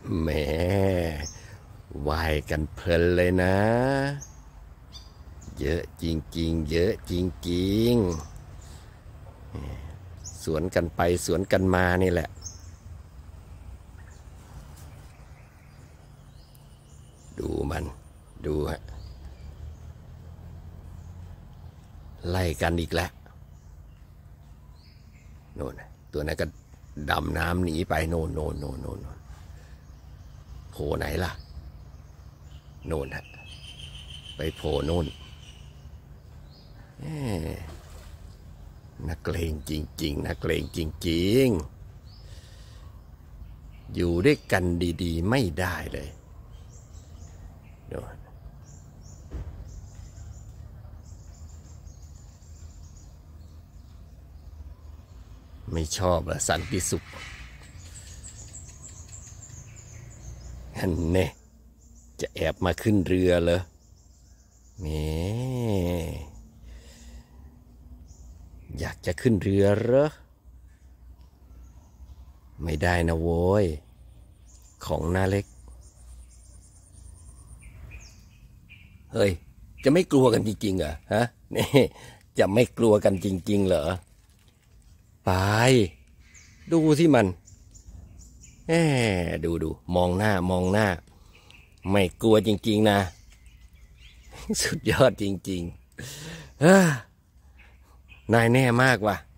แหมว่ายกันเพลินเลยนะเยอะจริงๆเยอะจริงๆสวนกันไปสวนกันมานี่แหละดูมันดูฮะไล่กันอีกแล้วโน่นตัวนั้นก็ดำน้ำหนีไปโน่นโผล่ไหนล่ะโน่นฮะไปโผล่โน่นนักเลงจริงๆนักเลงจริงๆอยู่ด้วยกันดีๆไม่ได้เลยโน่นไม่ชอบละสันติสุขอันเน่จะแอบมาขึ้นเรือเหรอแหมอยากจะขึ้นเรือเหรอไม่ได้นะโว้ยของน้าเล็กเฮ้ยจะไม่กลัวกันจริงๆเหรอฮะนี่จะไม่กลัวกันจริงๆเหรอไปดูที่มันดูมองหน้าไม่กลัวจริงๆนะสุดยอดจริงๆนายแน่มากว่ะ